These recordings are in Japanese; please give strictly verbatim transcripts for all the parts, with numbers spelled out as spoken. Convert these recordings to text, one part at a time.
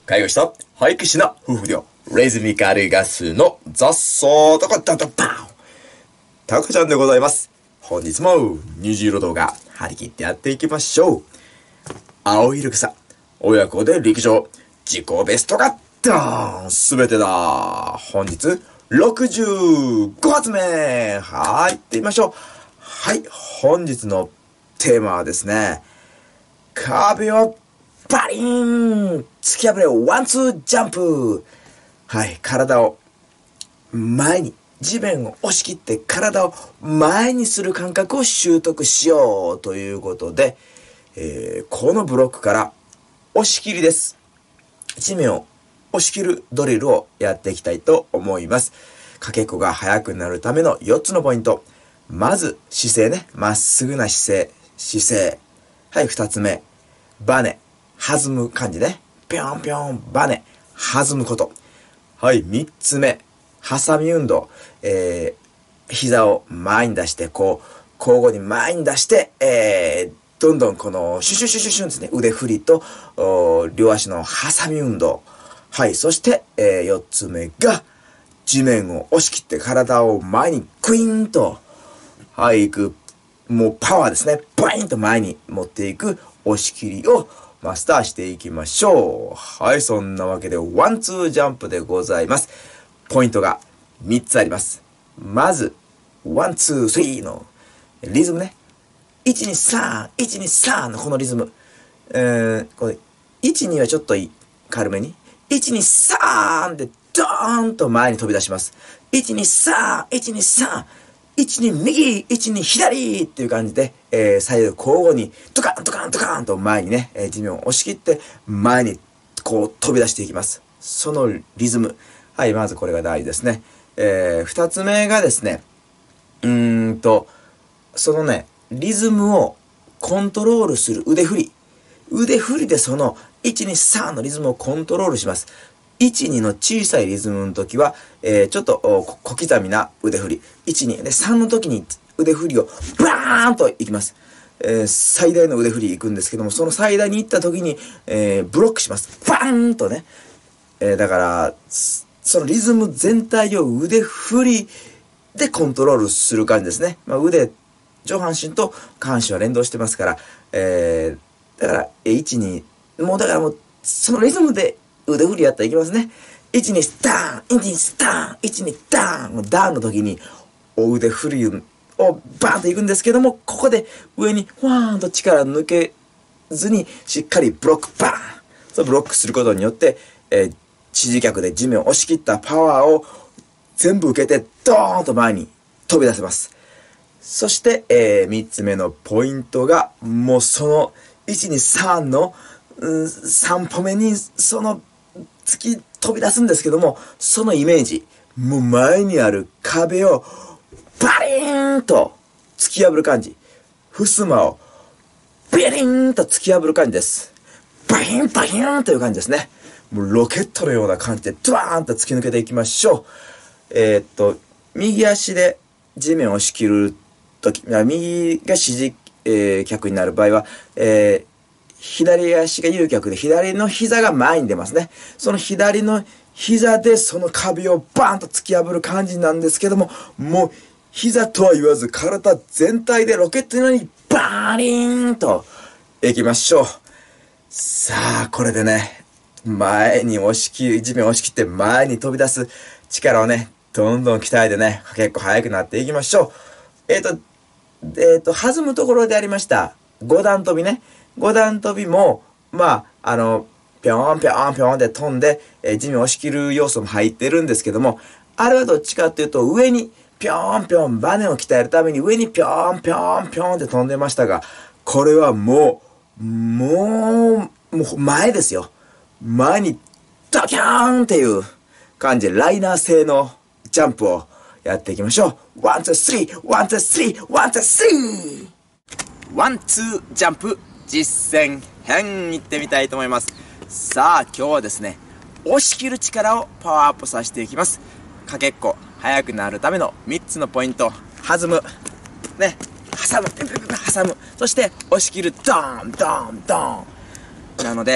介護士と保育士の夫婦寮、リズミカルガスの雑草とかダダバーンタカちゃんでございます。本日も虹色動画張り切ってやっていきましょう。青いルクサ親子で陸上自己ベストがダーンすべてだ。本日ろくじゅうご発目。はい、行ってみましょう。はい、本日のテーマはですね、壁をバリーン突き破れワンツージャンプ。はい、体を前に、地面を押し切って体を前にする感覚を習得しようということで、えー、このブロックから押し切りです。地面を押し切るドリルをやっていきたいと思います。かけっこが速くなるためのよっつのポイント。まず姿勢ね、まっすぐな姿勢、姿勢。はい、ふたつめ、バネ、弾む感じね。ぴょんぴょん、バネ、弾むこと。はい、みっつめ、ハサミ運動。えー、膝を前に出して、こう、交互に前に出して、えー、どんどんこの、シュシュシュシュシュンですね。腕振りと、両足のハサミ運動。はい、そして、えー、よっつめが、地面を押し切って体を前にクイーンと、はい、行く。もうパワーですね。バインと前に持っていく押し切りをマスターしていきましょう。はい、そんなわけでワンツージャンプでございます。ポイントがみっつあります。まず、ワンツースリーのリズムね。いちにさん、いちにさんのこのリズム。えー、これ、いちにはちょっと軽めに。いちにさんでドーンと前に飛び出します。いちにさん、いちにさん。いちに右、いちに左っていう感じで、えー、左右交互にドカンドカンドカンと前にね、えー、地面を押し切って前にこう飛び出していきます。そのリズム。はい、まずこれが大事ですね。えー、二つ目がですね、うーんと、そのね、リズムをコントロールする腕振り。腕振りでそのいちにさんのリズムをコントロールします。いちにの小さいリズムの時は、えー、ちょっと小刻みな腕振り。いちに。で、さんの時に腕振りをバーンといきます。えー、最大の腕振りいくんですけども、その最大に行った時に、えー、ブロックします。バーンとね。えー、だから、そのリズム全体を腕振りでコントロールする感じですね。まあ、腕、上半身と下半身は連動してますから、えー、だから、いちに、もうだからもう、そのリズムで腕振りやったらいきますね。いちにダーン !いちにダーン !いちにダーンダーンの時に、お腕振りをバーンといくんですけども、ここで上にフワーンと力抜けずに、しっかりブロックバーンそうブロックすることによって、えー、支持脚で地面を押し切ったパワーを全部受けて、ドーンと前に飛び出せます。そして、えー、三つ目のポイントが、もうそのいちにさんの、うん、さん歩目にその突き飛び出すんですけども、そのイメージ、もう前にある壁をバリーンと突き破る感じ。襖をビリーンと突き破る感じです。バリーンバリーンという感じですね。もうロケットのような感じでドワーンと突き抜けていきましょう。えー、っと、右足で地面を押し切るとき、右が支持、えー、脚になる場合は、えー左足が有脚で左の膝が前に出ますね。その左の膝でその壁をバーンと突き破る感じなんですけども、もう膝とは言わず体全体でロケットのようにバーリーンといきましょう。さあ、これでね、前に押し切り、地面を押し切って前に飛び出す力をね、どんどん鍛えてね、結構速くなっていきましょう。えっと、えっと、弾むところでありました。五段跳びね。五段跳びも、まあ、あの、ぴょんぴょんぴょんって飛んで、えー、地面を押し切る要素も入ってるんですけども、あれはどっちかっていうと、上にぴょんぴょんバネを鍛えるために上にぴょんぴょんぴょんって飛んでましたが、これはもう、もう、もう前ですよ。前にドキャーンっていう感じで、ライナー製のジャンプをやっていきましょう。ワン、ツー、スリー、ワン、ツー、スリー、ワン、ツー、スリー。ワン、ツー、ジャンプ。実践編いってみたいと思います。さあ、今日はですね、押し切る力をパワーアップさせていきます。かけっこ、速くなるためのみっつのポイント。弾む。ね。挟む。挟む。そして、押し切る。ドーン、ドーン、ドーン。なので、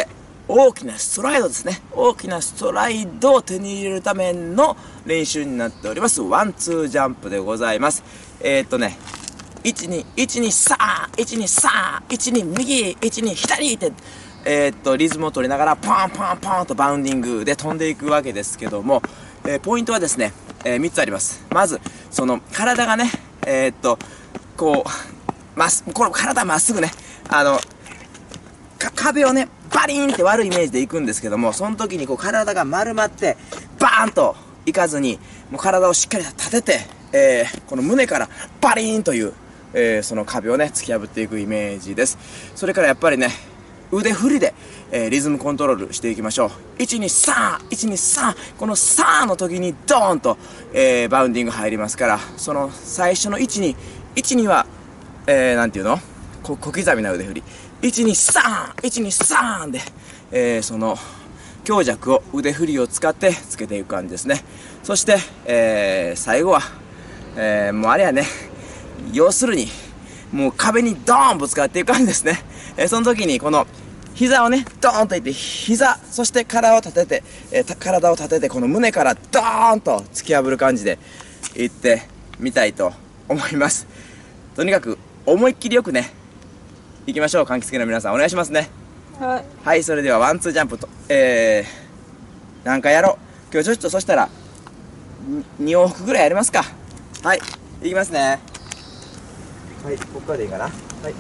大きなストライドですね。大きなストライドを手に入れるための練習になっております。ワンツージャンプでございます。えー、っとね、いちに、いちにさあ、いちにさあ、いちに右、いちに左って、えー、っと、リズムを取りながら、ポンポンポンとバウンディングで飛んでいくわけですけども、えー、ポイントはですね、えー、みっつあります。まず、その、体がね、えー、っと、こう、まっす、この体まっすぐね、あの、か、壁をね、バリーンって悪いイメージで行くんですけども、その時にこう体が丸まって、バーンと行かずに、もう体をしっかり立てて、えー、この胸からバリーンという、えー、その壁をね、突き破っていくイメージです。それからやっぱりね、腕振りで、えー、リズムコントロールしていきましょう。いちにさん、いちにさん、このさんの時にドーンと、えー、バウンディング入りますから、その最初のいちに、いちには、えー、なんていうの？こ小刻みな腕振り。いちにさん、いちにさんで、えー、その強弱を腕振りを使ってつけていく感じですね。そして、えー、最後は、えー、もうあれやね、要するにもう壁にドーンぶつかっていく感じですね。えー、その時にこの膝をねドーンといって、膝そして体を立てて、えー、体を立ててこの胸からドーンと突き破る感じでいってみたいと思います。とにかく思いっきりよくね行きましょう。柑橘系の皆さんお願いしますね。はい、はい、それではワンツージャンプと、えー、何回やろう。今日ちょっとそしたらに往復ぐらいやりますか。はい、いきますね。はい、ここからでいいかな。はい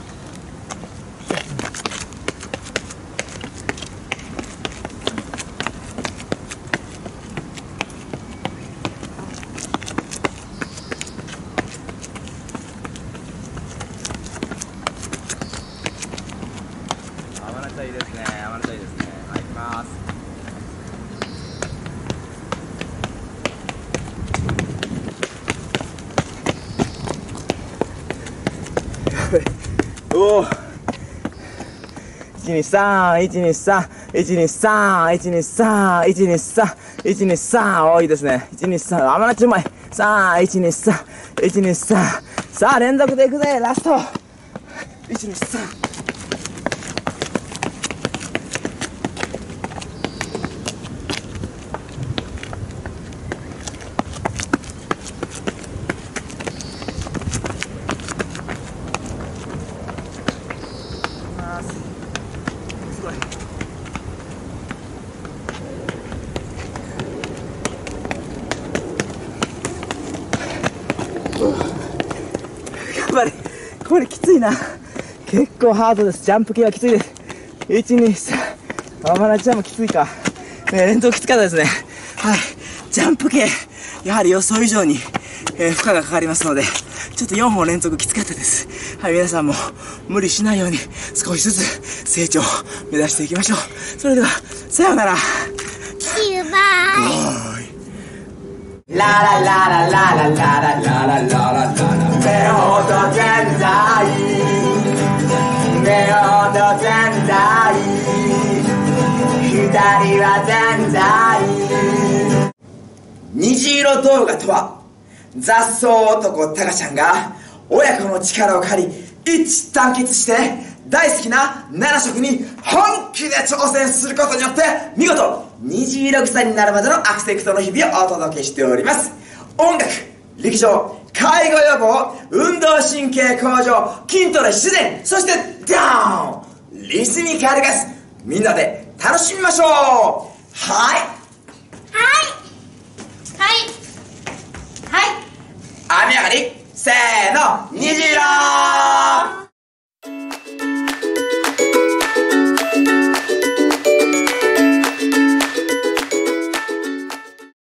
甘夏いいですね。甘夏いいですね。はい、行きます。おお。一二三、一二三、一二三、一二三、一二三、一二三、おいいですね。一二三、甘夏うまい。三、一二三、一二三、さあ連続でいくぜ。ラスト。一二三。すごい。やっぱりこれきついな。結構ハードです。ジャンプ系はきついです。いちにさん、甘夏ちゃんもきついか、ね、連続きつかったですね。はい、ジャンプ系やはり予想以上に、えー、負荷がかかりますので、ちょっとよんほん連続きつかったです。はい、皆さんも無理しないように少しずつ成長を目指していきましょう。それではさようなら。 See you, bye. ラララララララララララララ目ほど全在、目ほど全在、左は全在。虹色動画とは、雑草男タカちゃんが親子の力を借り一致団結して大好きななな色に本気で挑戦することによって見事虹色草になるまでのアクセクトの日々をお届けしております。音楽、陸上、介護予防、運動神経向上、筋トレ、自然、そしてダウン、リズミカルガス、みんなで楽しみましょう。はい、 はいはいはい、 雨上がり、せーの、虹色。